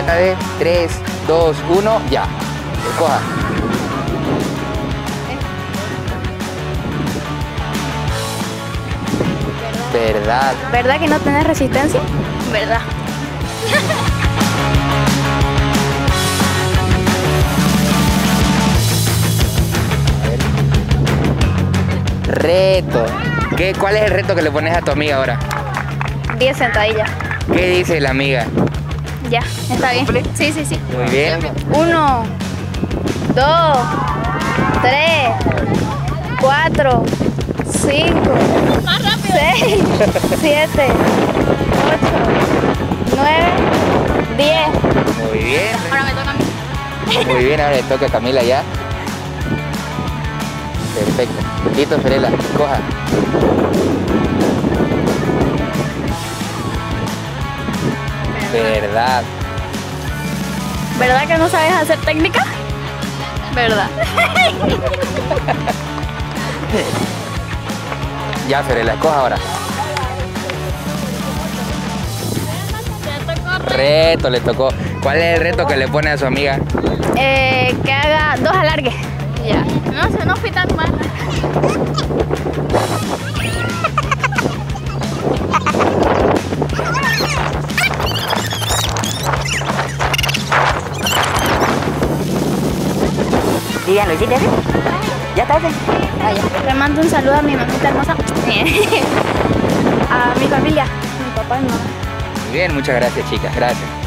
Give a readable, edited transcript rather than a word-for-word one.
ver, 3, 2, 1, ya. Coja. ¿Verdad? ¿Verdad que no tenés resistencia? ¿Verdad? Reto. ¿Cuál es el reto que le pones a tu amiga ahora? 10 sentadillas. ¿Qué dice la amiga? Ya, está bien. ¿Cumple? Sí, sí, sí. Muy bien. 1, 2, 3, 4, 5, 6, 7, 8, 9, 10. Muy bien. Ahora me toca a mí. Muy bien, ahora le toca a Camila ya. Perfecto. Listo, Fiorella, coja. ¿Verdad? ¿Verdad que no sabes hacer técnica? ¿Verdad? Ya, Fiorella, coja ahora. Reto le tocó. ¿Cuál es el reto que le pone a su amiga? Que haga 2 alargues. Ya. No sé, no fui tan mal. ¿Y ya lo hiciste así? ¿Ya está así? Ah, ya. Le mando un saludo a mi mamita hermosa. A mi familia, mi papá y mi mamá. Muy bien, muchas gracias, chicas. Gracias.